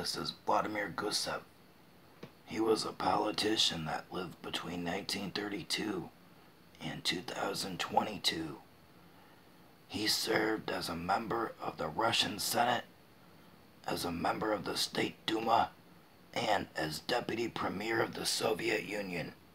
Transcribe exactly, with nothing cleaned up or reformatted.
This is Vladimir Gusev. He was a politician that lived between nineteen thirty-two and two thousand twenty-two. He served as a member of the Russian Senate, as a member of the State Duma, and as Deputy Premier of the Soviet Union.